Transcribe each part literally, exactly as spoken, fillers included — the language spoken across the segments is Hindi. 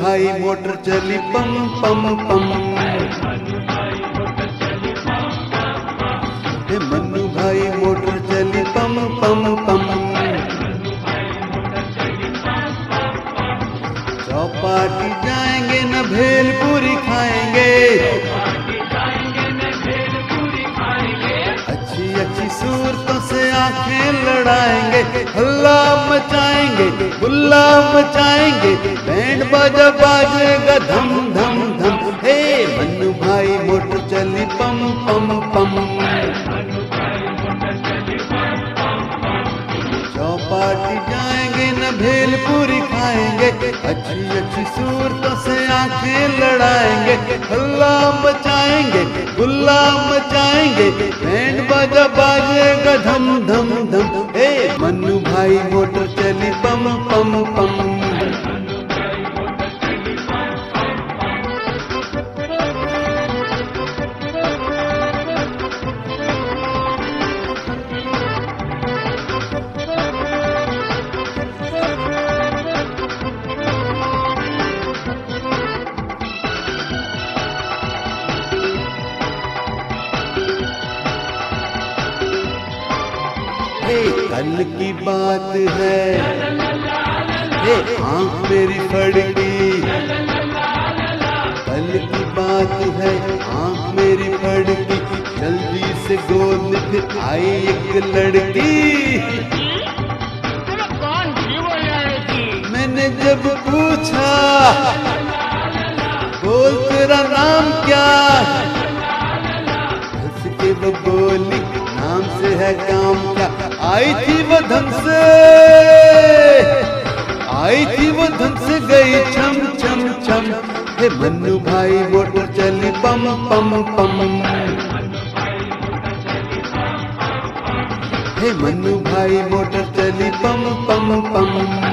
भाई मोटर चली पम पम पम। हे मन्नू भाई मोटर चली पम पम पम। चौपाटी जाएंगे न भेलपूरी खाएंगे, अच्छी अच्छी सूरतों से आंखें लड़ाएंगे, हल्ला मचाएंगे गुल्ला मचाएंगे, बैंड बाजा बाजेगा धम धम धम। हे मन्नू भाई मोटर चली पम पम पम। चौपाटी जाएंगे न भेलपूरी खाएंगे, अच्छी अच्छी सूरतों से आंखें लड़ाएंगे, हल्ला मचाएंगे गुल्ला मचाएंगे, बैंड बाजा बाजेगा धम धम धम। हे मन्नू भाई मोटर चली पम पम पम। कल की बात है, हे आँख मेरी फड़की, कल की बात है आँख मेरी फड़की, जल्दी से गोद फिर आई एक लड़की। मैंने जब पूछा बोल तेरा नाम क्या, उसके वो बोली नाम से है काम क्या। आई थी वो धन से, आई थी वो धन से गई छम छम छम। हे मन्नू भाई मोटर चली पम पम पम। हे मन्नू भाई मोटर चली पम पम पम।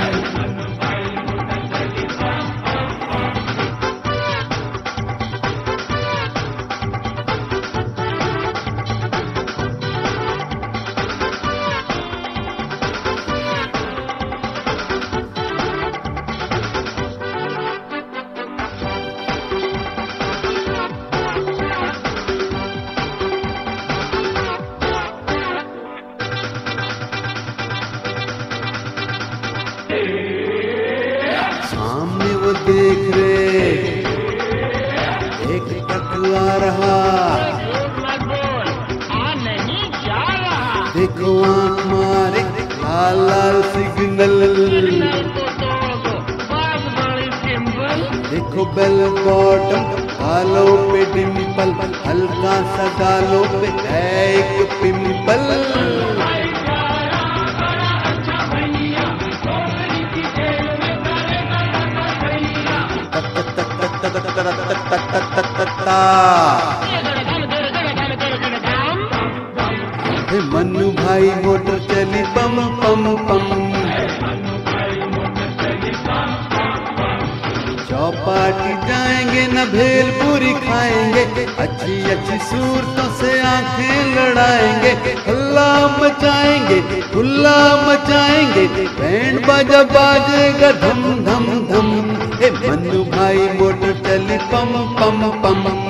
सामने वो देख रहे एक ट्रक आ रहा, देखो आँख मारे लाल लाल सिग्नल, देखो बेल बॉटम गालों पे डिम्पल, हल्का सा गालों पे है एक पिंपल। हे मन्नू भाई मोटर चली पम पम पम। चौपाटी जाएंगे न भेलपूरी खाएंगे, अच्छी अच्छी सूरतों से आंखें लड़ाएंगे, हल्ला मचाएंगे गुल्ला मचाएंगे, बैंड बाजा बाजेगा धम धम धम। हे मन्नू भाई मोटर चली पम पम पम।